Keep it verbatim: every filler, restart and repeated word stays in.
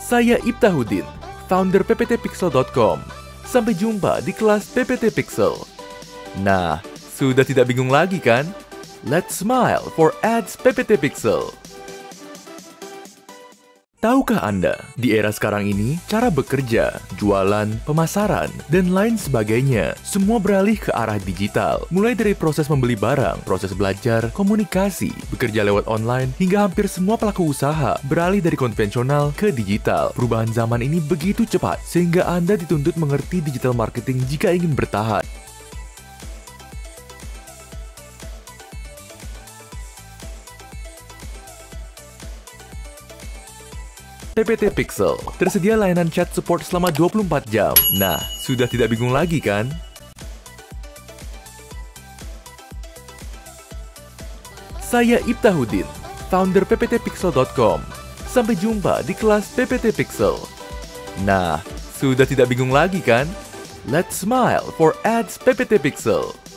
Saya Ibtahuddin, founder p p t pixel dot com. Sampai jumpa di kelas P P T Pixel. Nah, sudah tidak bingung lagi kan? Let's smile for ads P P T Pixel. Tahukah Anda, di era sekarang ini, cara bekerja, jualan, pemasaran, dan lain sebagainya, semua beralih ke arah digital. Mulai dari proses membeli barang, proses belajar, komunikasi, bekerja lewat online, hingga hampir semua pelaku usaha beralih dari konvensional ke digital. Perubahan zaman ini begitu cepat, sehingga Anda dituntut mengerti digital marketing jika ingin bertahan. P P T Pixel, tersedia layanan chat support selama dua puluh empat jam. Nah, sudah tidak bingung lagi kan? Saya Ibtahuddin, founder p p t pixel dot com. Sampai jumpa di kelas P P T Pixel. Nah, sudah tidak bingung lagi kan? Let's smile for ads P P T Pixel.